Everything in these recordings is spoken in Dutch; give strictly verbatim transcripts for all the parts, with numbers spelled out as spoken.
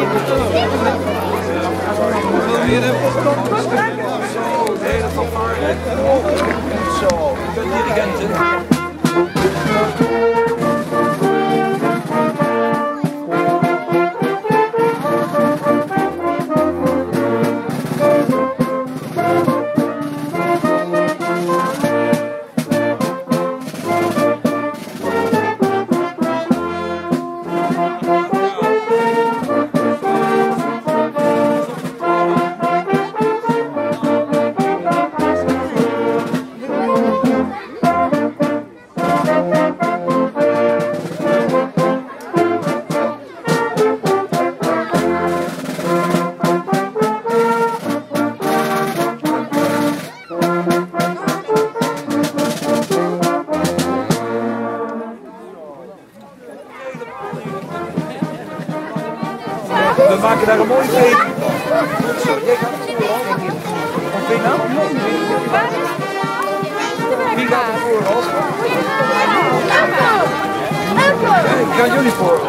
Zo, ik ben dirigent. We maken daar een mooi feest. Zo, jij gaat het voor. Wat vind je nou? Wie gaat er voor, Als? Ik ga jullie voor.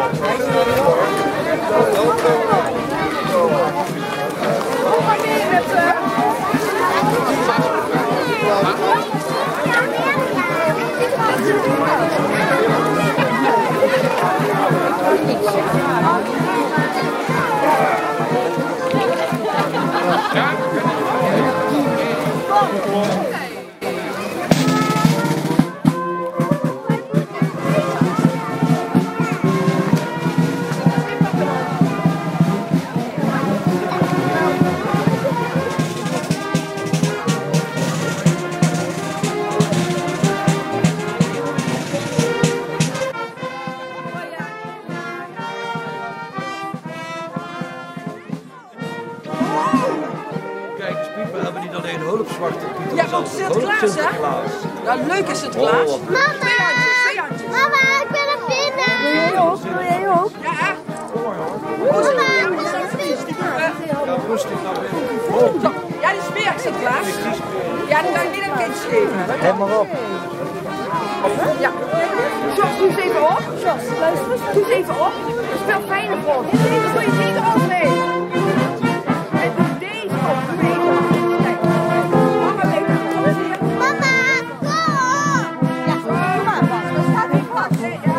We hebben niet alleen hulpzwarte Piet. Ja, ook Sinterklaas, hè? Ja, leuk is Sinterklaas. Oh, mama! Twee handjes. Mama, ik ben er binnen! Wil jij ook? Wil jij ook? Ja, echt? Mama! Ja, rustig naar binnen. Ja, die is meer Sinterklaas. Ja, die kan je niet een kind geven. Let maar op. Ja. Jos, doe eens even op. Jos, luister eens. Doe eens even op. Dat is veel fijner voor ons. Deze doe je niet overheen. En doe deze op. Doe deze op. Kijk. Mama, even. Kom eens hier. Mama, kom! Ja, kom maar, Bas. Dat staat niet vast. Ja. Ja.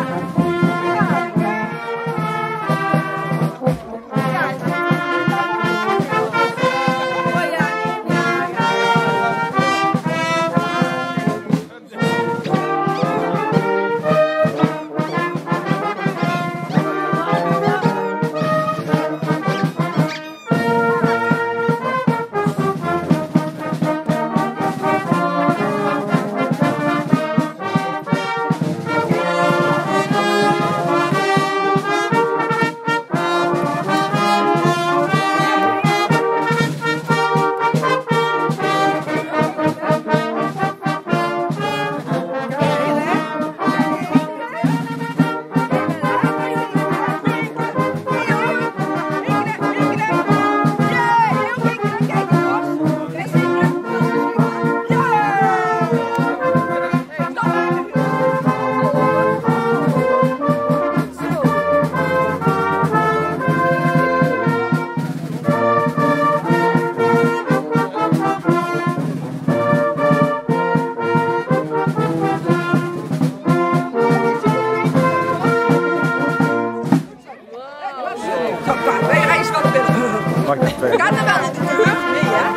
Kan er wel in de deur? Nee, hè?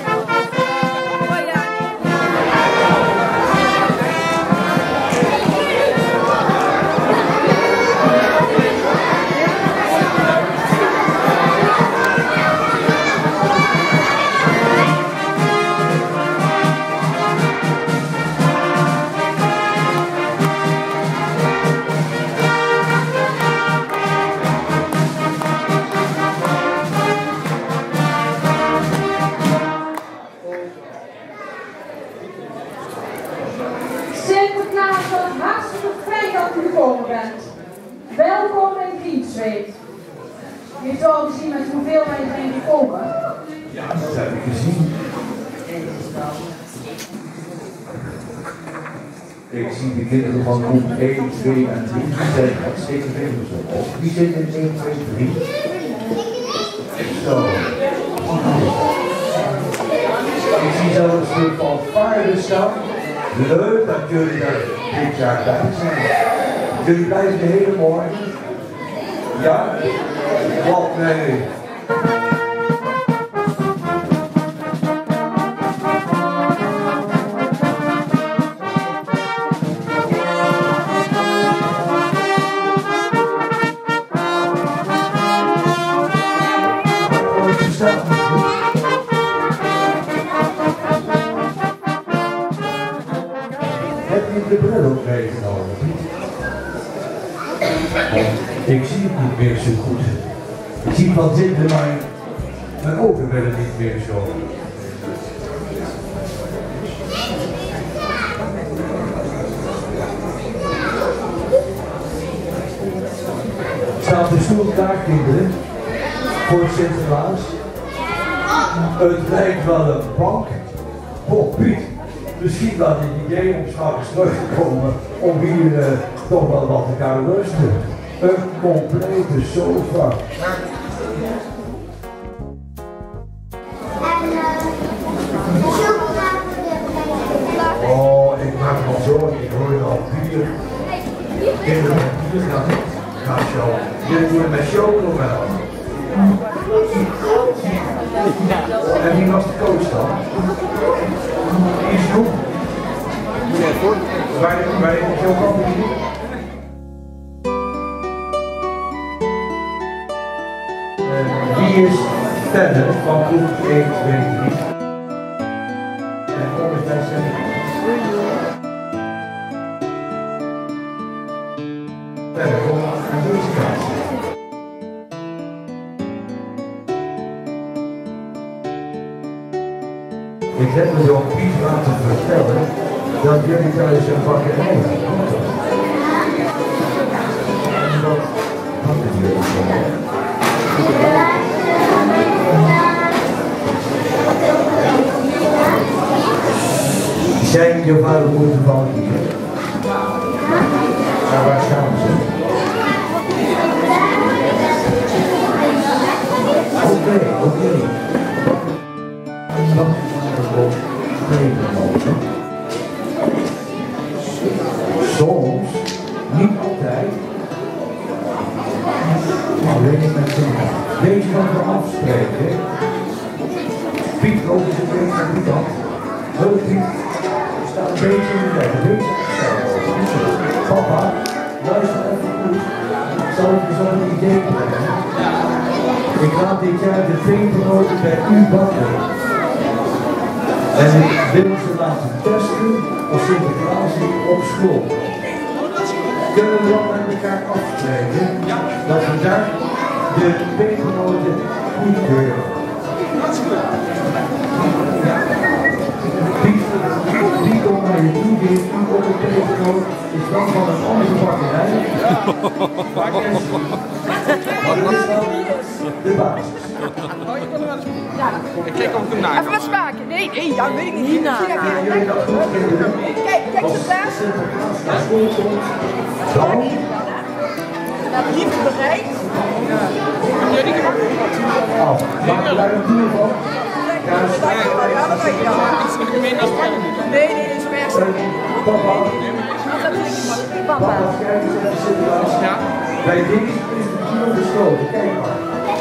Sinterklaas, wat hartstikke fijn dat u gekomen bent. Welkom in Giensweet. Je hebt al gezien met hoeveel wij zijn gekomen. Ja, dat heb ik gezien. Ik zie de kinderen van groep één, twee en drie. Die zijn hartstikke veel zo op. Die zitten in één, twee, drie. de fanfare staan. Leuk dat jullie er dit jaar bij zijn. Jullie blijven de hele morgen. Ja? Wat nee. Heb je de bril ook meegenomen? Ik zie het niet meer zo goed. Ik zie van zitten, maar mijn ogen werden niet meer zo. Staat de stoel daar, kinderen? Voor Sinterklaas? Het lijkt wel een bank. Oh Piet, misschien wel een idee om straks terug te komen om hier uh, toch wel wat te gaan rusten. Een complete sofa. Oh, ik maak me zorgen, ik hoor al bier. Kinderen met bier gaan gaan show. Jullie doen het met chocomel. En wie was de coach dan? Die is goed. Waar is het heel kampioen? Wie is verder van groep één, twee, drie? En kom eens bij zijn. Verder, kom aan deze kant. Ik heb me door Piet laten vertellen dat jullie thuis een bakkerij hebben. En dat hadden jullie zo. Zijn je vader moeten van hier? Maar waar staan ze? Oké, oké. Dat is soms, niet altijd, alleen met z'n weet je wat we afspreken? Piet loopt eens een beetje aan die kant. Heel Piet staat een beetje in de weg, een beetje afstaan. Papa, luister even goed. Zal ik je zo een idee brengen? Ik laat dit jaar de pepernoten bij u bakken. En ik wil ze laten testen als Sinterklaas niet op school. Kunnen we dan met elkaar afspreken dat we daar de pepernoten goedkeuren? Wie komt naar je toe, die heeft u op een pepernoot, is dan van een andere bakkerij. Wat is dan de basis? Ik kijk ook naar. Even wat smaken. Nee, nee, dat weet ik niet. Nina. Kijk, kijk ze daar. Dat liefde bereikt. Af. Maak je daar een tour van? Ja, dat weet je dan. Nee, nee, dat is best. Papa, Papa. papa, kijk eens even Sinterklaas. Ja. Bij links is de kilo besloten. Kijk maar.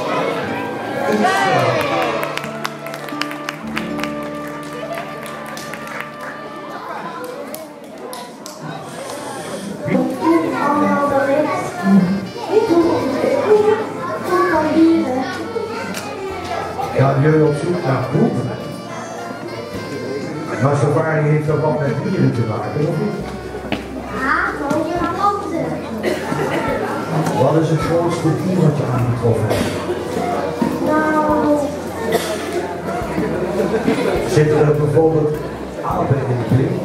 Gaan jullie op zoek naar groep? Maar safari heeft toch wat met dieren te maken, of niet? Ja, gewoon je handen. Wat is het grootste dier wat je aangetroffen hebt? Nou, Zitten er bijvoorbeeld apen in de kling?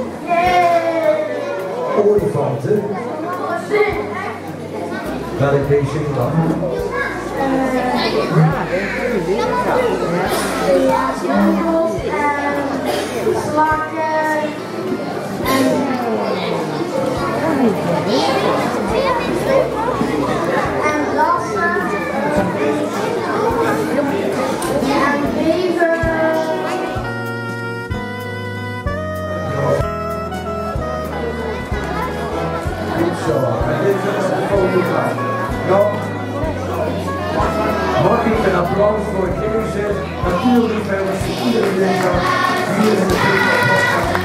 nee. Olifanten? Welk beest zit er dan? Ja, vogels en slakken en en rassen en bever. applaus voor deze natuurliefhebbers die iedere dinsdag hier in de podcast gaan.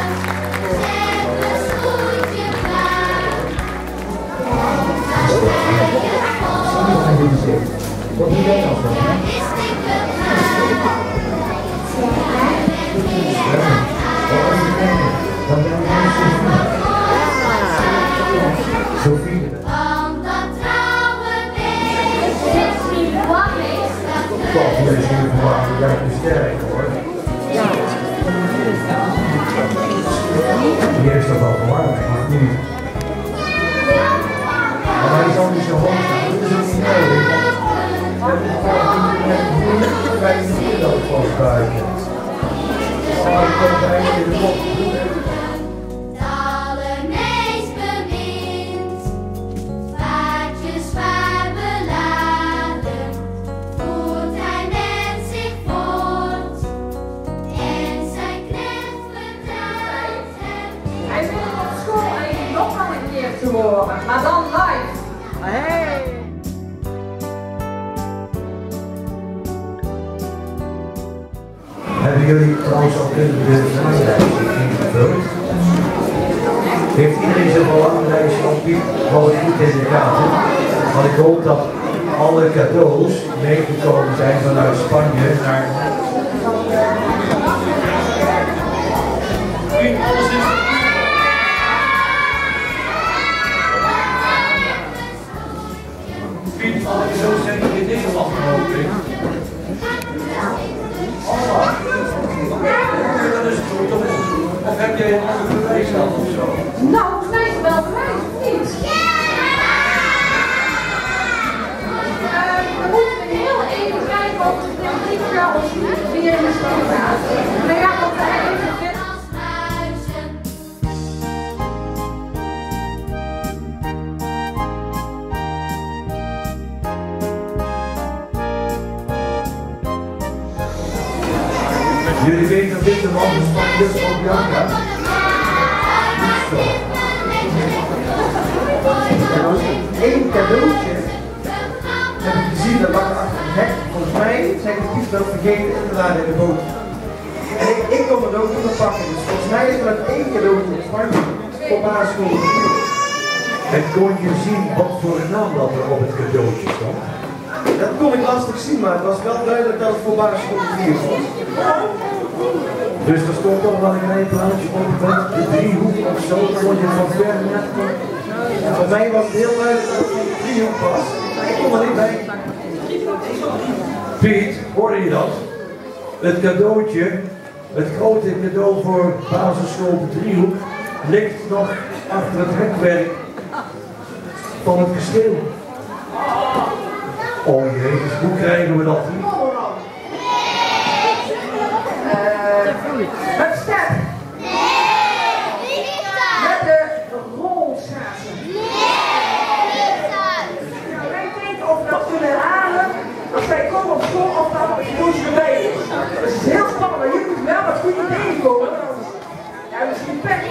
Wat doe jij nou van? Dan ben jij Sophie. Sophie. Toch, hier is hier vandaag de juiste sterk hoor. Hier is toch wel verwarming, maar niet. Maar hij zal niet zo hoog staan, dat is ook niet nodig. We hebben gewoon met bij de middel vast buiten. Oh, ik kom bij in de kop. Te horen, maar dan live. Hey. Hebben jullie trouwens al de vragenlijst ingevuld? Heeft iedereen zijn belangenlijstje op die wel goed in de gaten? Want ik hoop dat alle cadeaus meegekomen zijn vanuit Spanje naar... Piet, als ik zo zeg in Nederland hoop ik. Allemaal. Dat is goed, of heb jij een ander bewijs dan of zo? Nou, volgens mij is het wel bewijs, of niet? Uh, we moeten heel even kijken of de techniek ons weer in de stand gaat. Maar ja, wat wij even vinden. Jullie weten dat dit de man is van juffrouw Bianca? Zo. En als één cadeautje heb ik gezien, dat lag achter het hek. Volgens mij zijn de Piet wel vergeten in te laden in de boot. En ik, ik kon het ook niet pakken, dus volgens mij is er maar één cadeautje in Spanje op haar school. En kon je zien wat voor een naam dat er op het cadeautje stond? Dat kon ik lastig zien, maar het was wel duidelijk dat het voor basisschool vier was. Dus er stond toch wel een klein plaatje op de driehoek of zo, kon je van ver net kon. En voor mij was het heel duidelijk dat het een driehoek was. Ik kon er niet bij. Piet, hoorde je dat? Het cadeautje, het grote cadeau voor basisschool de driehoek, ligt nog achter het hekwerk van het kasteel. Oh jee, dus hoe krijgen we dat hier? Met step. Nee. Met de rolschaatsen. Nee. Wij kijken of we dat kunnen halen. Als wij komen op school of dat het moest erbij is. Dat is heel spannend, maar je moet wel wat goede tegenkomen. Ja, misschien pech.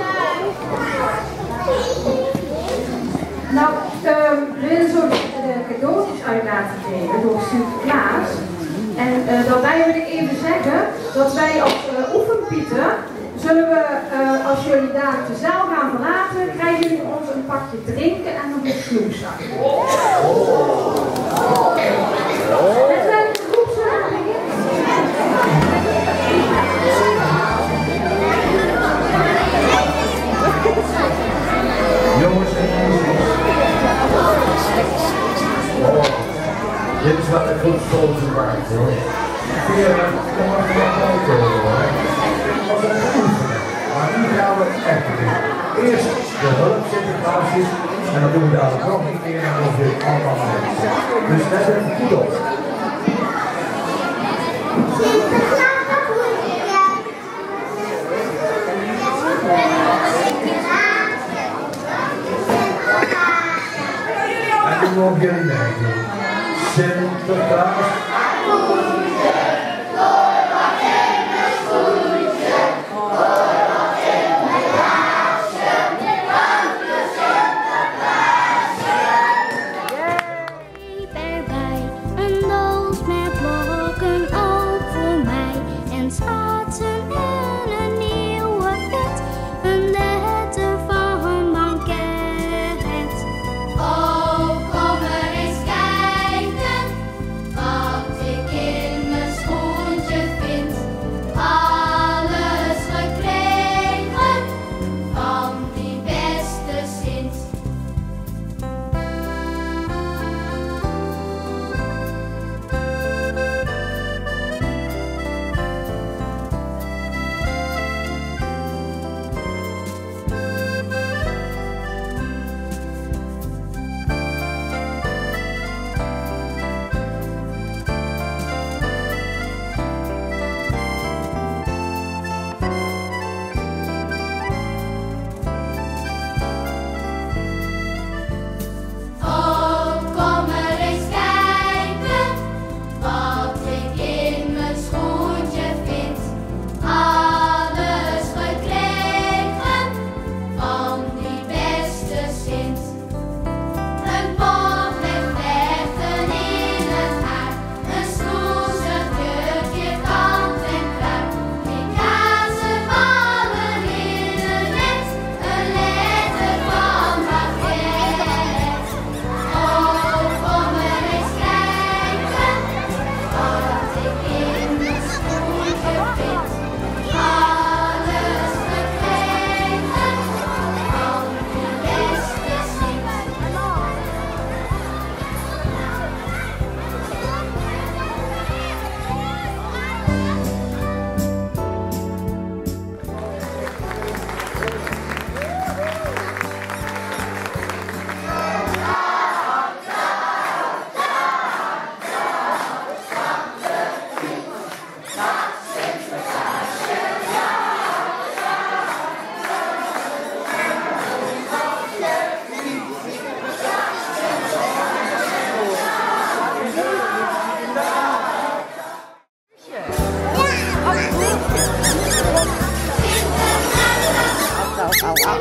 Nou, um, we willen zo de cadeautjes uit laten delen door Sinterklaas. En uh, daarbij wil ik even zeggen dat wij als uh, oefenpieten, zullen we, uh, als jullie daar de zaal gaan verlaten, krijgen jullie ons een pakje drinken en nog een snoepzak. En zijn de groepsvergaderingen? Jongens en meisjes. Oh, dit is wel een goed foto waard hoor. Hier, kom maar van de auto hoor. Dat was een goed. Maar nu gaan we het echt doen. Eerst de hulp Sinterklaasjes en dan doen we dadelijk nog een keer en dan weer allemaal mensen. Dus let even goed op. En nu mogen jullie meedoen. Sinterklaas. Een doos met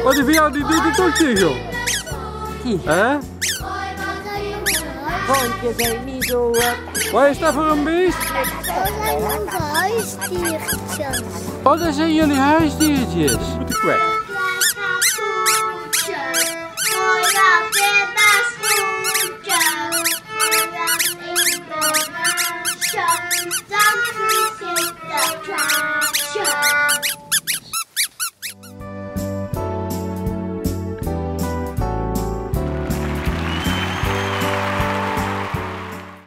Oh, die van jou die doet het ook niet, joh. Hè? Hondje zijn niet zo... Wat is dat voor een beest? Dat zijn onze huisdiertjes. Oh, dat zijn jullie huisdiertjes. Moet ik kwijt.